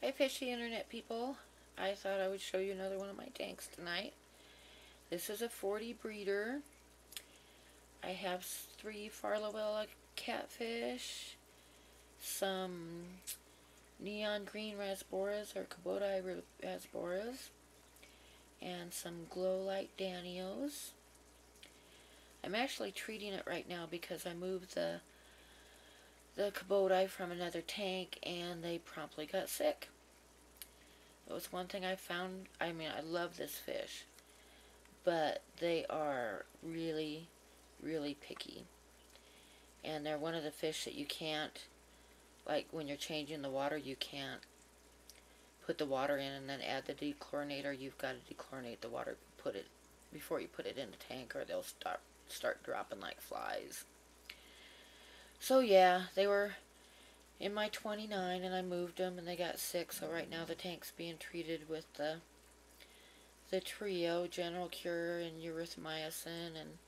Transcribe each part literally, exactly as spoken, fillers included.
Hi fishy internet people. I thought I would show you another one of my tanks tonight. This is a forty breeder. I have three farlowella catfish, some neon green rasboras or kubotai rasboras, and some glow light Danios. I'm actually treating it right now because I moved the the kubotai from another tank and they promptly got sick. It was one thing I found. I mean, I love this fish, but they are really, really picky. And they're one of the fish that you can't, like when you're changing the water, you can't put the water in and then add the dechlorinator. You've got to dechlorinate the water put it before you put it in the tank, or they'll start start dropping like flies. So yeah, they were in my twenty-nine and I moved them and they got sick, so right now the tank's being treated with the the trio, general cure and erythromycin and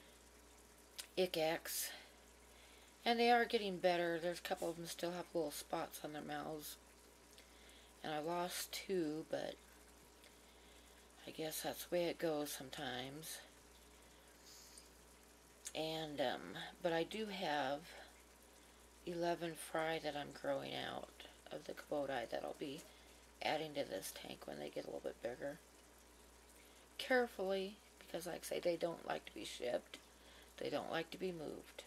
Icax, and they are getting better. There's a couple of them still have little spots on their mouths, and I lost two, but I guess that's the way it goes sometimes. And um but I do have eleven fry that I'm growing out of the kubotai that I'll be adding to this tank when they get a little bit bigger. Carefully, because like I say, they don't like to be shipped. They don't like to be moved.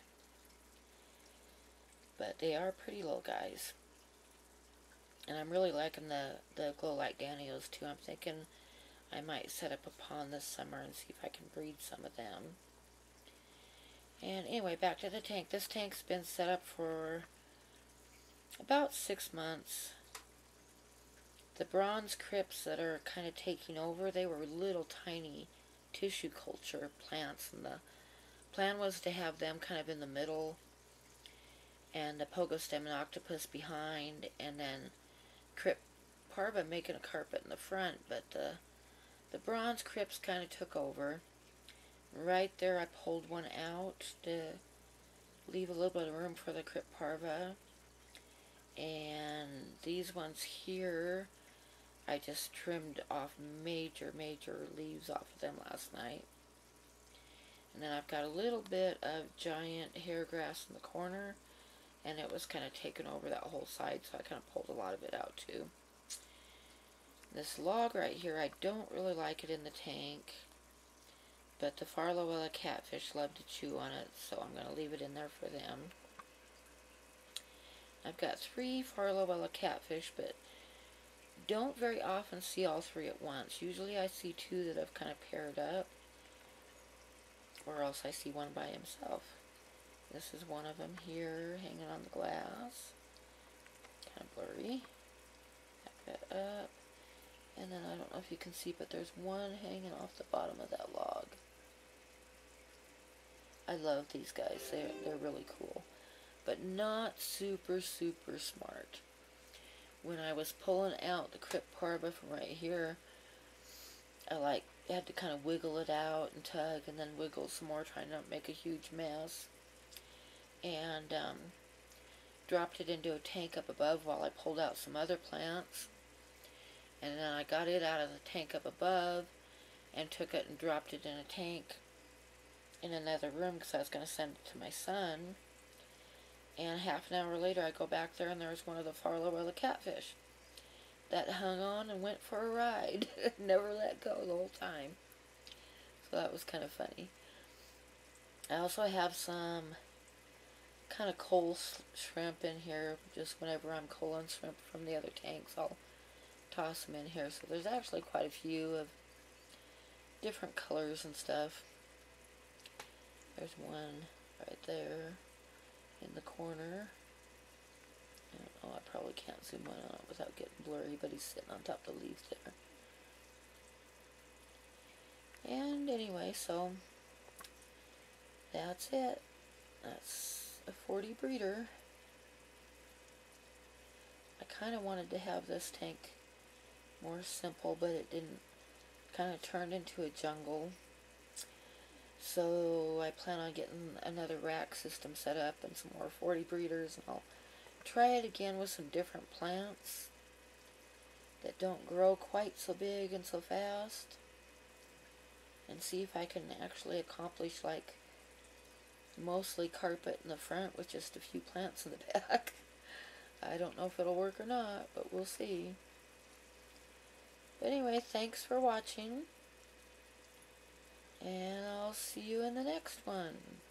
But they are pretty little guys. And I'm really liking the, the glow light Danios too. I'm thinking I might set up a pond this summer and see if I can breed some of them. And anyway, back to the tank. This tank's been set up for about six months. The bronze crypts that are kind of taking over, they were little tiny tissue culture plants, and the plan was to have them kind of in the middle and the pogo stem and octopus behind, and then crypt parva making a carpet in the front. But the the bronze crypts kind of took over. Right there I pulled one out to leave a little bit of room for the crypt parva, and these ones here I just trimmed off major major leaves off of them last night. And then I've got a little bit of giant hair grass in the corner, and it was kind of taking over that whole side, so I kind of pulled a lot of it out too. This log right here, I don't really like it in the tank, but the farlowella catfish love to chew on it, so I'm going to leave it in there for them. I've got three farlowella catfish, but don't very often see all three at once. Usually I see two that have kind of paired up, or else I see one by himself. This is one of them here, hanging on the glass. Kind of blurry. Back that up. And then I don't know if you can see, but there's one hanging off the bottom of that log. I love these guys. They're, they're really cool. But not super, super smart. When I was pulling out the crypt parva from right here, I like had to kind of wiggle it out and tug and then wiggle some more, trying not to make a huge mess. And um, dropped it into a tank up above while I pulled out some other plants. And then I got it out of the tank up above and took it and dropped it in a tank in another room because I was going to send it to my son. And half an hour later I go back there and there's one of the farlowella catfish that hung on and went for a ride. Never let go the whole time. So that was kind of funny. I also have some kind of coal shrimp in here. Just whenever I'm culling shrimp from the other tanks, I'll toss them in here. So there's actually quite a few of different colors and stuff. There's one right there in the corner. Oh, I probably can't zoom in on it without getting blurry, but he's sitting on top of the leaves there. And anyway, so that's it. That's a forty breeder. I kind of wanted to have this tank more simple, but it didn't. Kind of turned into a jungle. So I plan on getting another rack system set up and some more forty breeders, and I'll try it again with some different plants. that don't grow quite so big and so fast, and see if I can actually accomplish like mostly carpet in the front with just a few plants in the back. I don't know if it'll work or not, but we'll see. But anyway, thanks for watching, and I'll see you in the next one.